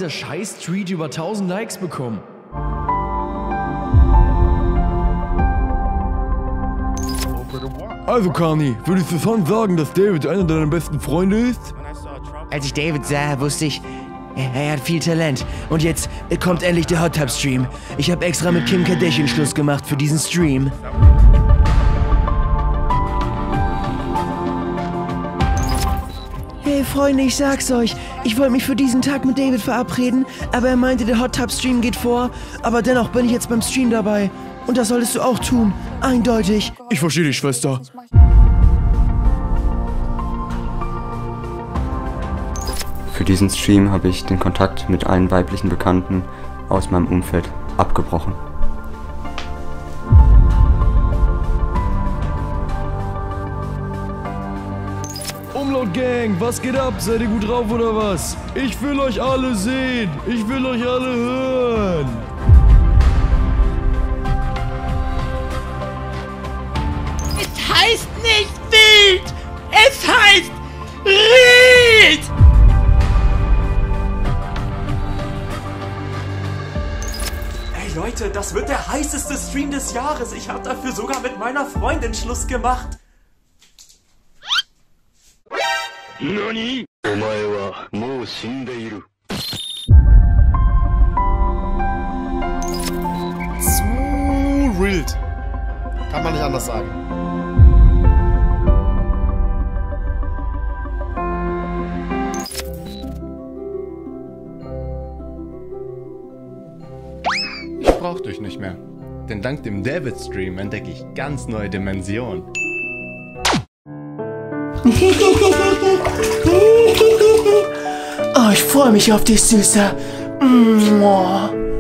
dieser Scheiß-Tweet über 1000 Likes bekommen? Also Kani, würdest du schon sagen, dass David einer deiner besten Freunde ist? Als ich David sah, wusste ich, er hat viel Talent. Und jetzt kommt endlich der Hot Tub Stream. Ich habe extra mit Kim Kardashian Schluss gemacht für diesen Stream. Hey Freunde, ich sag's euch. Ich wollte mich für diesen Tag mit David verabreden, aber er meinte, der Hot Tub Stream geht vor. Aber dennoch bin ich jetzt beim Stream dabei. Und das solltest du auch tun. Eindeutig. Ich verstehe dich, Schwester. Für diesen Stream habe ich den Kontakt mit allen weiblichen Bekannten aus meinem Umfeld abgebrochen. Umlaut Gang, was geht ab? Seid ihr gut drauf oder was? Ich will euch alle sehen. Ich will euch alle hören. Es heißt nicht wild! Es heißt Ried! Ey Leute, das wird der heißeste Stream des Jahres. Ich habe dafür sogar mit meiner Freundin Schluss gemacht. NANI?! Omae wa mou shindeiru. Wild. Kann man nicht anders sagen. Ich brauch dich nicht mehr. Denn dank dem David-Stream entdecke ich ganz neue Dimensionen. Oh, ich freue mich auf dich, Süßer. Mua.